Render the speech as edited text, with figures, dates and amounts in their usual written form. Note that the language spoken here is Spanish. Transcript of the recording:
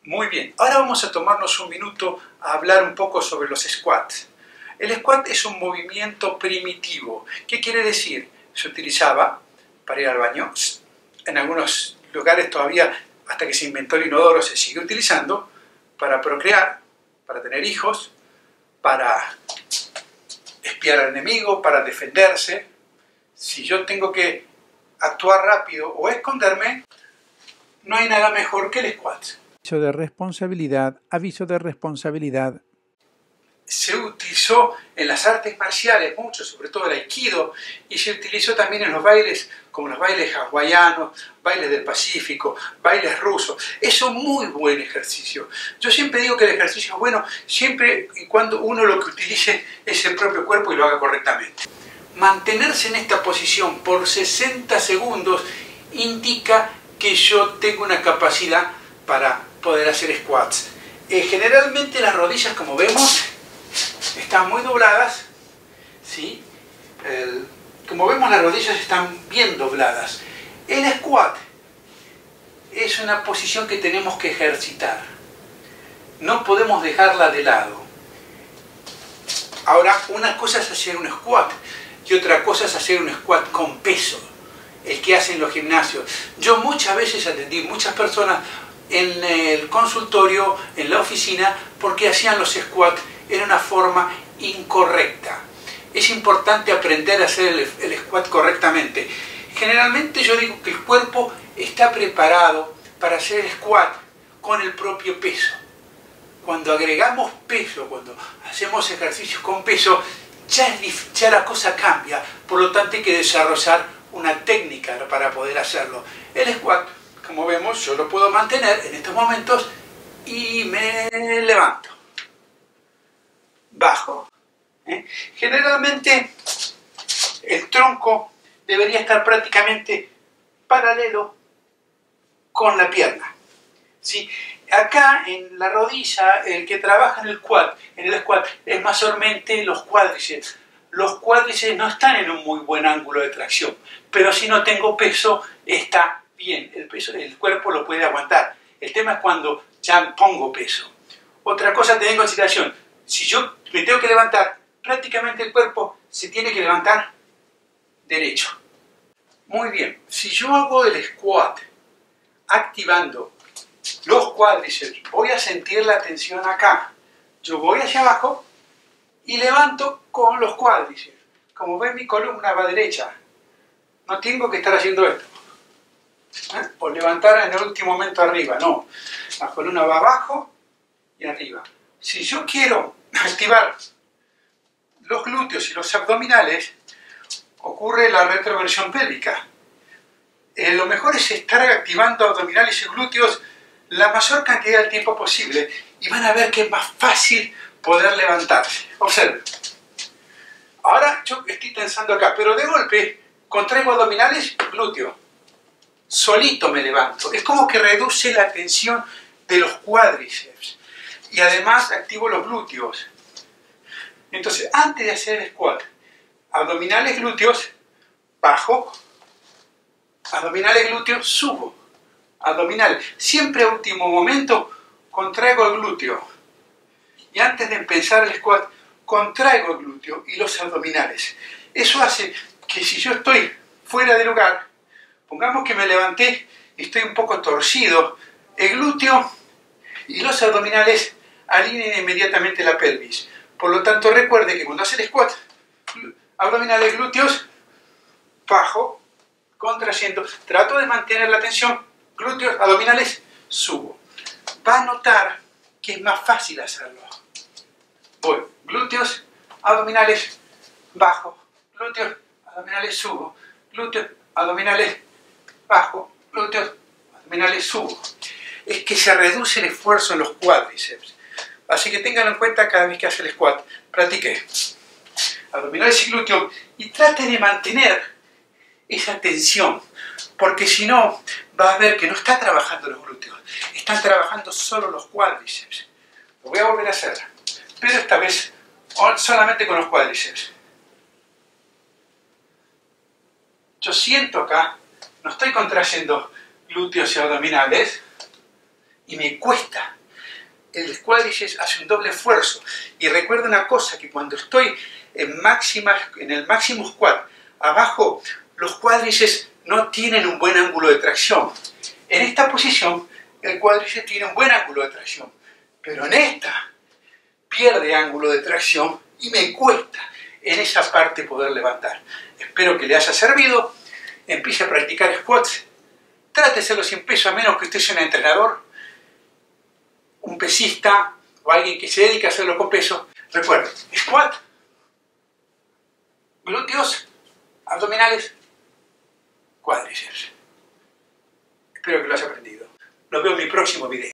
Muy bien, ahora vamos a tomarnos un minuto a hablar un poco sobre los squats. El squat es un movimiento primitivo. ¿Qué quiere decir? Se utilizaba para ir al baño. En algunos lugares todavía, hasta que se inventó el inodoro, se sigue utilizando para procrear, para tener hijos, para espiar al enemigo, para defenderse. Si yo tengo que actuar rápido o esconderme, no hay nada mejor que el squat. Aviso de responsabilidad, aviso de responsabilidad. Se utilizó en las artes marciales mucho, sobre todo el aikido, y se utilizó también en los bailes, como los bailes hawaianos, bailes del Pacífico, bailes rusos. Es un muy buen ejercicio. Yo siempre digo que el ejercicio es bueno siempre y cuando uno lo que utilice es el propio cuerpo y lo haga correctamente. Mantenerse en esta posición por 60 segundos indica que yo tengo una capacidad para poder hacer squats. Generalmente las rodillas, como vemos, están muy dobladas, ¿sí? Como vemos, las rodillas están bien dobladas. El squat es una posición que tenemos que ejercitar. No podemos dejarla de lado. Ahora, una cosa es hacer un squat y otra cosa es hacer un squat con peso, el que hacen los gimnasios. Yo muchas veces atendí muchas personas en el consultorio, en la oficina, porque hacían los squats en una forma incorrecta. Es importante aprender a hacer el squat correctamente. Generalmente yo digo que el cuerpo está preparado para hacer el squat con el propio peso. Cuando agregamos peso, cuando hacemos ejercicios con peso, ya la cosa cambia. Por lo tanto hay que desarrollar una técnica para poder hacerlo. El squat, como vemos, yo lo puedo mantener en estos momentos y me levanto. Bajo. Generalmente el tronco debería estar prácticamente paralelo con la pierna, ¿sí? Acá en la rodilla, el que trabaja en el squat es mayormente los cuádriceps. Los cuádriceps no están en un muy buen ángulo de tracción, pero si no tengo peso, está bien. El cuerpo lo puede aguantar. El tema es cuando ya pongo peso. Otra cosa a tener en consideración: si yo me tengo que levantar, prácticamente el cuerpo se tiene que levantar derecho. Muy bien, si yo hago el squat activando los cuádriceps, voy a sentir la tensión acá. Yo voy hacia abajo y levanto con los cuádriceps. Como ven, mi columna va derecha. No tengo que estar haciendo esto. O levantar en el último momento arriba, no. La columna va abajo y arriba. Si yo quiero activar los glúteos y los abdominales, ocurre la retroversión pélvica. Lo mejor es estar activando abdominales y glúteos la mayor cantidad de tiempo posible y van a ver que es más fácil poder levantarse. Observen. Ahora yo estoy tensando acá, pero de golpe contraigo abdominales y glúteos. Solito me levanto. Es como que reduce la tensión de los cuádriceps. Y además activo los glúteos. Entonces, antes de hacer el squat, abdominales, glúteos, bajo. Abdominales, glúteos, subo. Abdominales. Siempre a último momento contraigo el glúteo. Y antes de empezar el squat, contraigo el glúteo y los abdominales. Eso hace que si yo estoy fuera de lugar, pongamos que me levanté y estoy un poco torcido, el glúteo y los abdominales alineen inmediatamente la pelvis. Por lo tanto, recuerde que cuando hace el squat, abdominales, glúteos, bajo, contrayendo, trato de mantener la tensión, glúteos, abdominales, subo. Va a notar que es más fácil hacerlo. Voy, glúteos, abdominales, bajo, glúteos, abdominales, subo, glúteos, abdominales, bajo, glúteos, abdominales, subo. Es que se reduce el esfuerzo en los cuádriceps. Así que ténganlo en cuenta cada vez que hace el squat. Practique abdominales y glúteos y trate de mantener esa tensión, porque si no, va a ver que no está trabajando los glúteos, están trabajando solo los cuádriceps. Lo voy a volver a hacer, pero esta vez solamente con los cuádriceps. Yo siento acá, no estoy contrayendo glúteos y abdominales, y me cuesta. El cuádriceps hace un doble esfuerzo. Y recuerda una cosa, que cuando estoy en el máximo squat, abajo los cuádriceps no tienen un buen ángulo de tracción. En esta posición el cuádriceps tiene un buen ángulo de tracción, pero en esta pierde ángulo de tracción y me cuesta en esa parte poder levantar. Espero que le haya servido. Empiece a practicar squats. Trate de hacerlo sin peso, a menos que usted sea un entrenador, un pesista o alguien que se dedique a hacerlo con peso. Recuerde, squat, glúteos, abdominales, cuádriceps. Espero que lo haya aprendido. Nos vemos en mi próximo video.